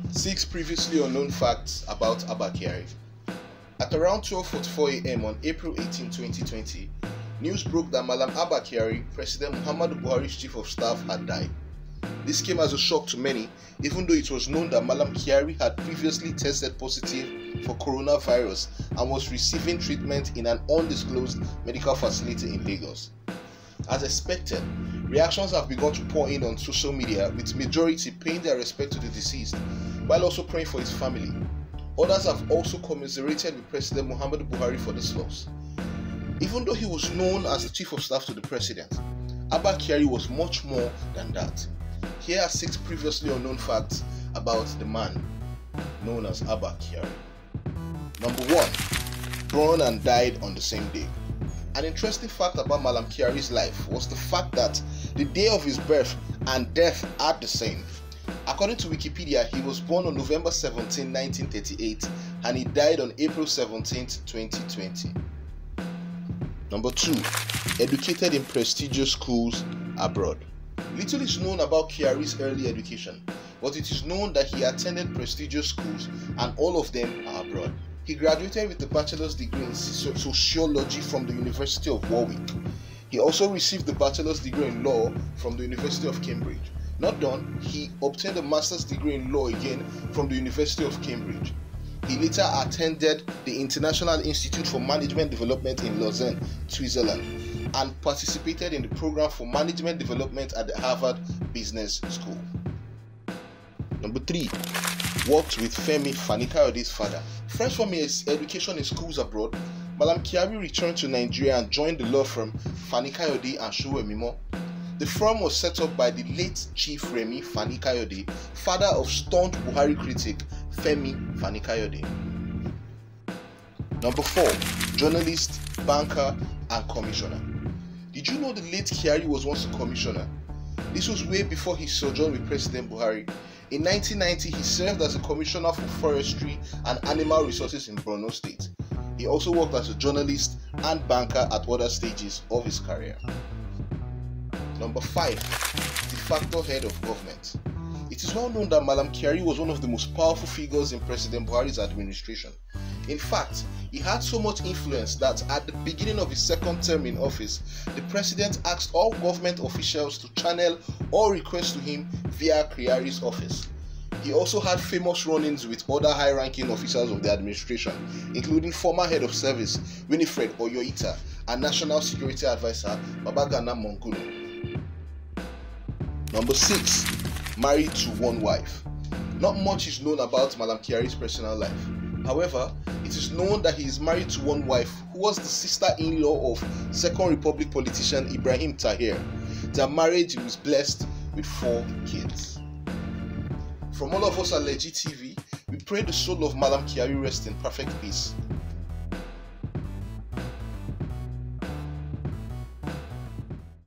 6 previously unknown facts about Abba Kyari. At around 12:44 a.m. on April 18, 2020, news broke that Malam Abba Kyari, President Muhammadu Buhari's chief of staff, had died. This came as a shock to many, even though it was known that Malam Kyari had previously tested positive for coronavirus and was receiving treatment in an undisclosed medical facility in Lagos. As expected, reactions have begun to pour in on social media, with majority paying their respect to the deceased while also praying for his family. Others have also commiserated with President Muhammadu Buhari for this loss. Even though he was known as the chief of staff to the president, Abba Kyari was much more than that. Here are 6 previously unknown facts about the man known as Abba Kyari. Number 1. Born and died on the same day. An interesting fact about Malam Kyari's life was the fact that the day of his birth and death are the same. According to Wikipedia, he was born on November 17, 1938 and he died on April 17, 2020. Number 2. Educated in prestigious schools abroad. Little is known about Kyari's early education, but it is known that he attended prestigious schools and all of them are abroad. He graduated with a bachelor's degree in sociology from the University of Warwick. He also received the bachelor's degree in law from the University of Cambridge. Not done, he obtained a master's degree in law again from the University of Cambridge. He later attended the International Institute for Management Development in Lausanne, Switzerland, and participated in the program for management development at the Harvard Business School. Number 3. Worked with Femi Fani-Kayode's father. Fresh from his education in schools abroad, Malam Kyari returned to Nigeria and joined the law firm Fani-Kayode and Sowemimo. The firm was set up by the late Chief Remi Fani-Kayode, father of staunch Buhari critic Femi Fani-Kayode. Number 4. Journalist, banker, and commissioner. Did you know the late Kyari was once a commissioner? This was way before his sojourn with President Buhari. In 1990, he served as a commissioner for forestry and animal resources in Borno State. He also worked as a journalist and banker at other stages of his career. Number 5. Defacto head of government. It is well known that Malam Kyari was one of the most powerful figures in President Buhari's administration. In fact, he had so much influence that at the beginning of his second term in office, the president asked all government officials to channel all requests to him via Kyari's office. He also had famous run-ins with other high-ranking officials of the administration, including former head of service Winifred Oyoita and National Security Advisor Babagana Monguno. Number 6. Married to one wife. Not much is known about Malam Kyari's personal life. However, it is known that he is married to one wife who was the sister-in-law of Second Republic politician Ibrahim Tahir. Their marriage was blessed with 4 kids. From all of us at Legit TV, we pray the soul of Malam Kyari rest in perfect peace.